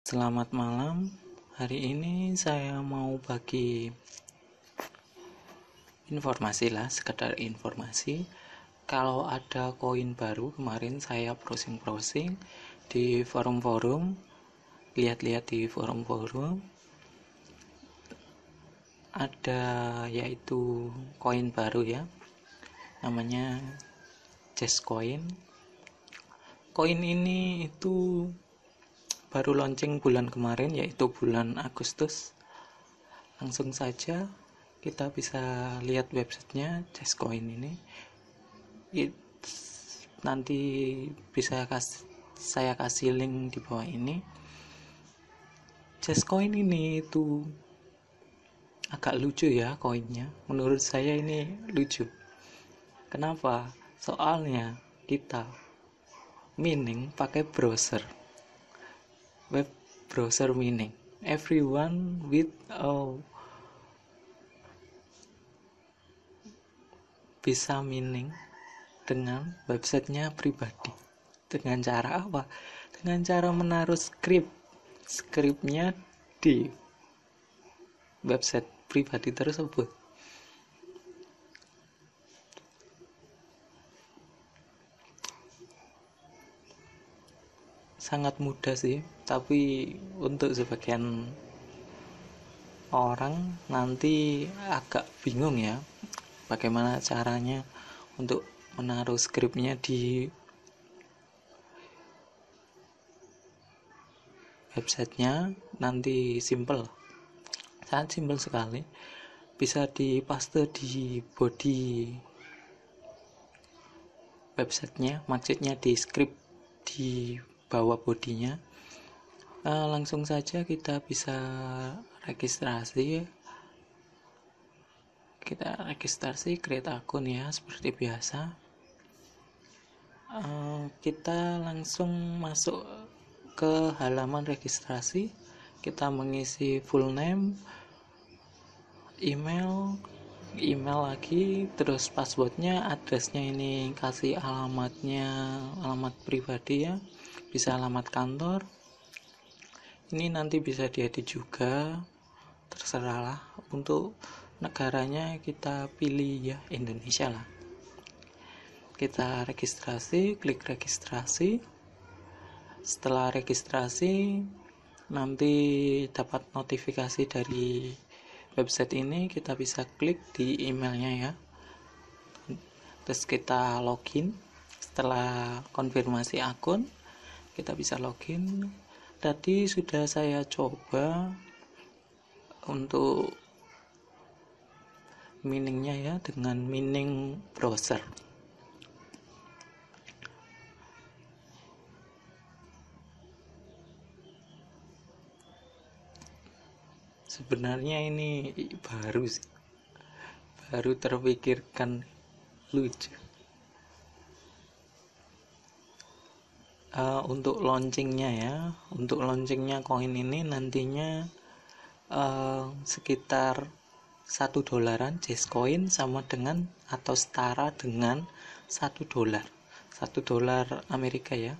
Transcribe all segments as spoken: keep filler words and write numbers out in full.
Selamat malam. Hari ini saya mau bagi informasi lah, sekedar informasi. Kalau ada koin baru, kemarin saya browsing-browsing di forum-forum, lihat-lihat di forum-forum, ada yaitu koin baru ya, namanya Jazz Coin. Koin ini itu baru launching bulan kemarin, yaitu bulan Agustus. Langsung saja kita bisa lihat websitenya Jazzcoin ini. It, nanti bisa kas, saya kasih link di bawah ini. Jazzcoin ini itu agak lucu ya koinnya. Menurut saya ini lucu. Kenapa? Soalnya kita mining pakai browser, web browser mining. Everyone with oh, bisa mining dengan websitenya pribadi. Dengan cara apa? Dengan cara menaruh script scriptnya di website pribadi tersebut. Sangat mudah sih, tapi untuk sebagian orang nanti agak bingung ya bagaimana caranya untuk menaruh skripnya di websitenya. Nanti simple, sangat simple sekali, bisa dipaste di body websitenya, maksudnya di script di bawah bodinya. Uh, langsung saja kita bisa registrasi kita registrasi create akun ya, seperti biasa. Uh, kita langsung masuk ke halaman registrasi. Kita mengisi full name, email email lagi, terus passwordnya, addressnya ini kasih alamatnya, alamat pribadi ya, bisa alamat kantor. Ini nanti bisa diedit juga, terserahlah. Untuk negaranya kita pilih ya Indonesia lah. Kita registrasi, klik registrasi. Setelah registrasi nanti dapat notifikasi dari website ini, kita bisa klik di emailnya ya, terus kita login. Setelah konfirmasi akun, kita bisa login. Tadi sudah saya coba untuk miningnya ya, dengan mining browser. Sebenarnya ini baru sih, baru terpikirkan, lucu. Uh, untuk launchingnya ya, untuk launchingnya koin ini nantinya uh, sekitar satu dolaran. Jazzcoin sama dengan atau setara dengan satu dolar, satu dolar Amerika ya.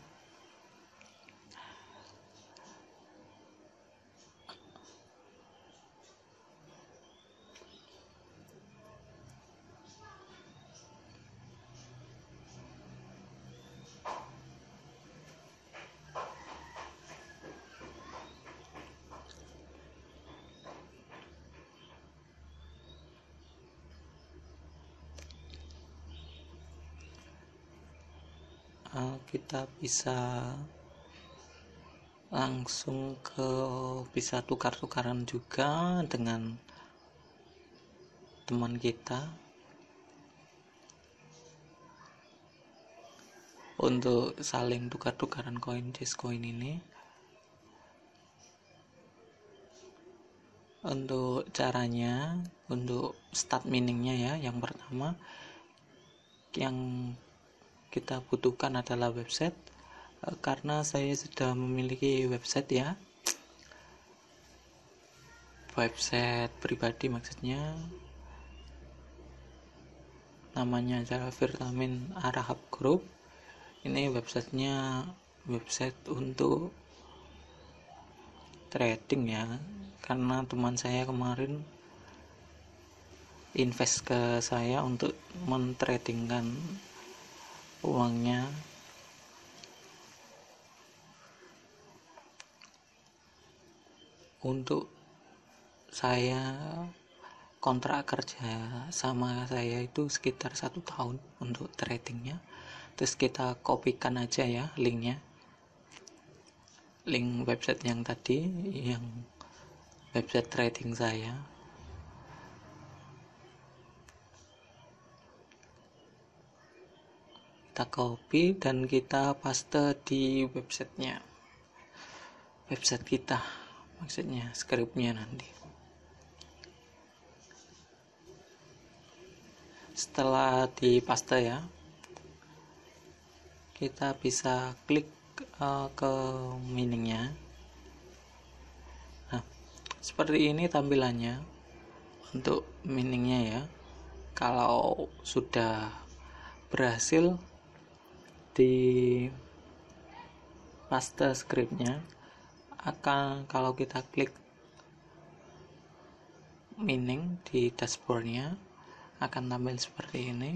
Uh, kita bisa langsung ke bisa tukar-tukaran juga dengan teman kita untuk saling tukar-tukaran koin Jazzcoin ini. Untuk caranya, untuk start miningnya ya, yang pertama yang kita butuhkan adalah website, karena saya sudah memiliki website ya, website pribadi maksudnya, namanya adalah Vitamin Arahap Group. Ini websitenya website untuk trading ya, karena teman saya kemarin invest ke saya untuk mentradingkan uangnya. Untuk saya kontrak kerja sama saya itu sekitar satu tahun untuk tradingnya. Terus kita kopikan aja ya linknya, link website yang tadi, yang website trading saya. Kita copy dan kita paste di websitenya, website kita maksudnya, scriptnya nanti. Setelah dipaste ya, kita bisa klik uh, ke meaningnya. Nah, seperti ini tampilannya untuk meaningnya ya. Kalau sudah berhasil di paste scriptnya, akan kalau kita klik meaning di dashboardnya akan tampil seperti ini.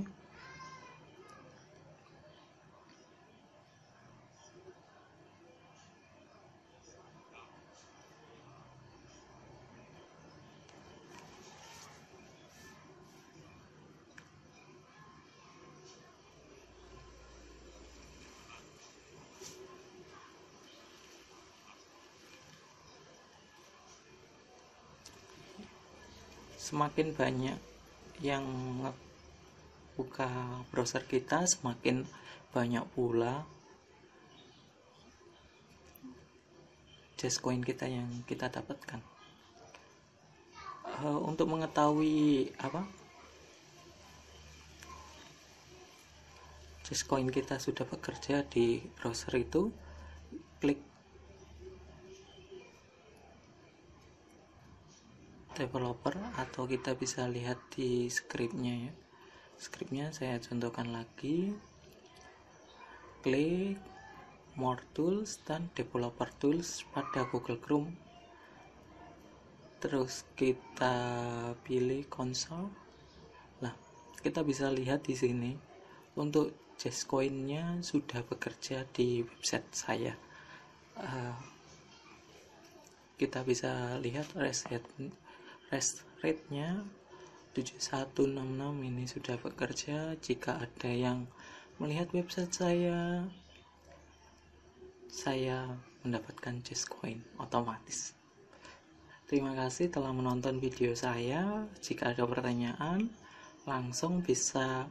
Semakin banyak yang buka browser kita, semakin banyak pula Jascoin kita yang kita dapatkan. Uh, untuk mengetahui apa Jascoin kita sudah bekerja di browser itu, klik developer, atau kita bisa lihat di scriptnya ya. Scriptnya saya contohkan lagi, klik more tools dan developer tools pada Google Chrome, terus kita pilih console. Nah, kita bisa lihat di sini untuk Jascoin-nya sudah bekerja di website saya. Uh, kita bisa lihat rest rate rest rate-nya tujuh satu enam enam ini sudah bekerja. Jika ada yang melihat website saya, saya mendapatkan Jascoin otomatis. Terima kasih telah menonton video saya. Jika ada pertanyaan, langsung bisa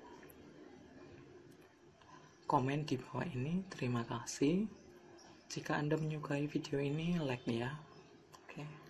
komen di bawah ini. Terima kasih. Jika Anda menyukai video ini, like ya. Oke. Okay.